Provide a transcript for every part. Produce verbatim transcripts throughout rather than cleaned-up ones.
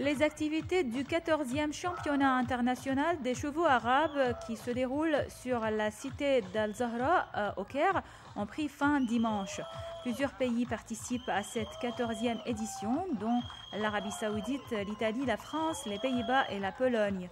Les activités du quatorzième championnat international des chevaux arabes qui se déroule sur la cité d'Al-Zahra au Caire ont pris fin dimanche. Plusieurs pays participent à cette quatorzième édition, dont l'Arabie Saoudite, l'Italie, la France, les Pays-Bas et la Pologne.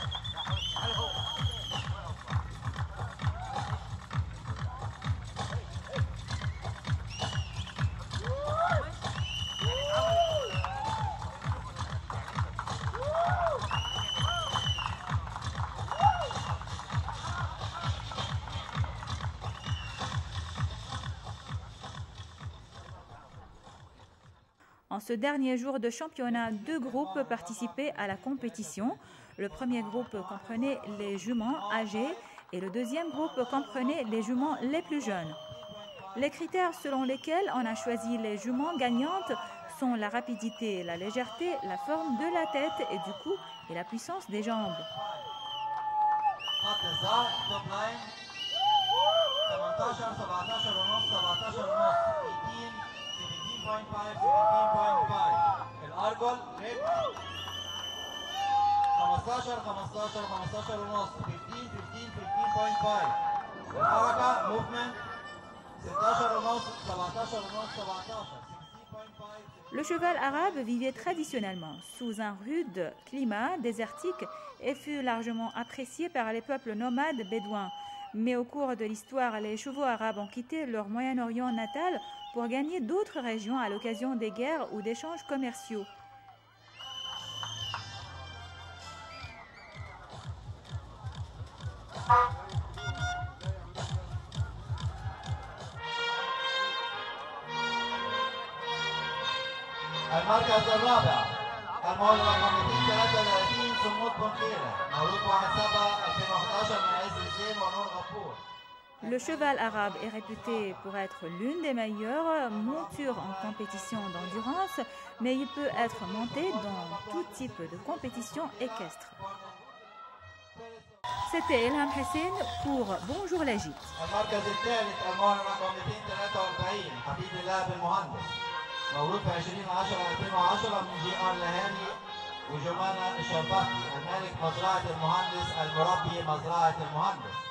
En ce dernier jour de championnat, deux groupes participaient à la compétition. Le premier groupe comprenait les juments âgés et le deuxième groupe comprenait les juments les plus jeunes. Les critères selon lesquels on a choisi les juments gagnantes sont la rapidité, la légèreté, la forme de la tête et du cou et la puissance des jambes. Le cheval arabe vivait traditionnellement sous un rude climat désertique et fut largement apprécié par les peuples nomades bédouins. Mais au cours de l'histoire, les chevaux arabes ont quitté leur Moyen-Orient natal pour gagner d'autres régions à l'occasion des guerres ou d'échanges commerciaux. المركز الرابع المولود رقم مئتين وثلاثة وثلاثين صمود بنكيرة مولود واحد سبعة ألفين وأحد عشر من عز الزين ونور غفور. Le cheval arabe est réputé pour être l'une des meilleures montures en compétition d'endurance, mais il peut être monté dans tout type de compétition équestre. C'était Elham Hussein pour Bonjour l'Égypte. المركز الثالث المولود رقم مئتين وثلاثة وأربعين حفيد الله بالمهندس مولود في عشرين عشرة ألفين وعشرة من جي ار لهاني وجمانة الشرباطي المالك مزرعة المهندس المربي مزرعة المهندس.